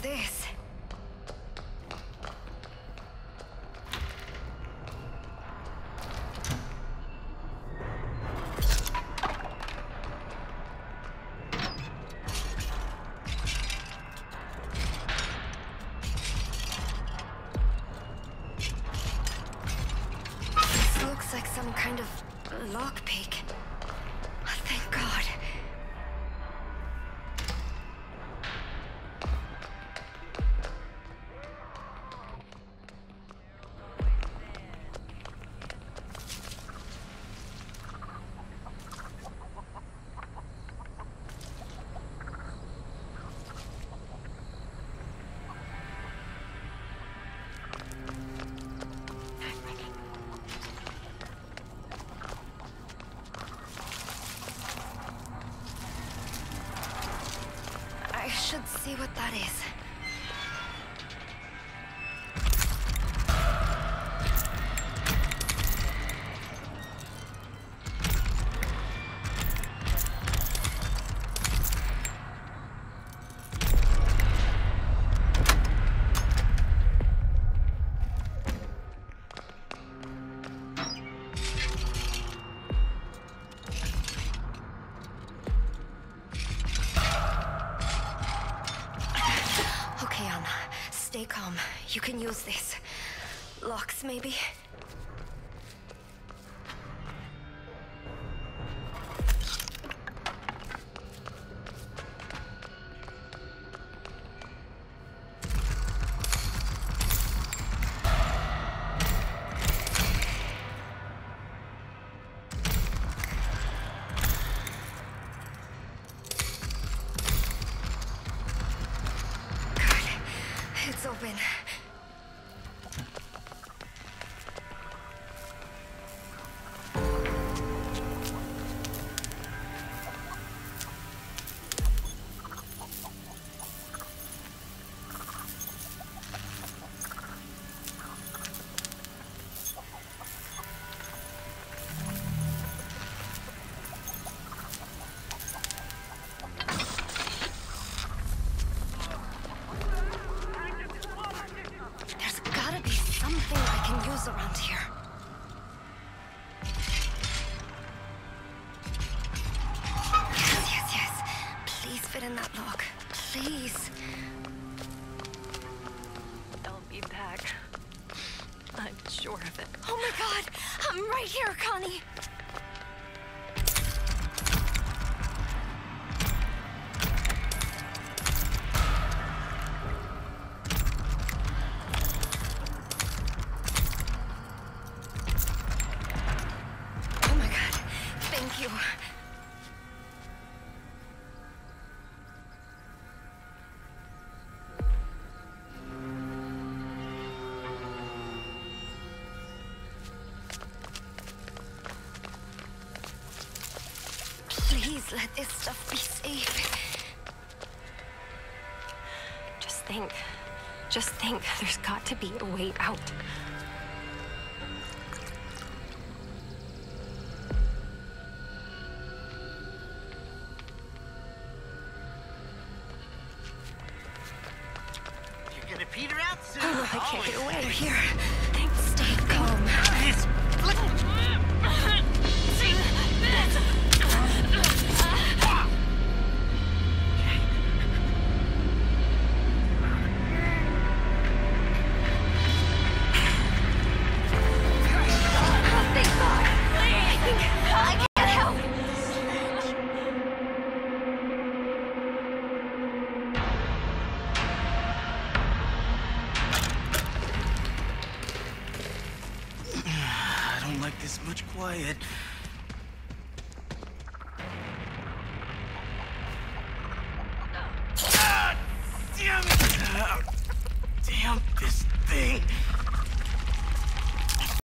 this? This looks like some kind of lockpick. Thank God. I should see what that is. Okay, Anna. Stay calm. You can use this. Locks, maybe? It's open. There's gotta be something I can use around here. Yes. Please fit in that lock. Please. I'll be back. I'm sure of it. Oh my God! I'm right here, Connie! Oh my God. Thank you. Please let this stuff be safe. Just think, there's got to be a way out. You're gonna peter out soon. Oh, I can't get away. Here. Stay calm. Thank God. I think I can help. I don't like this much quiet.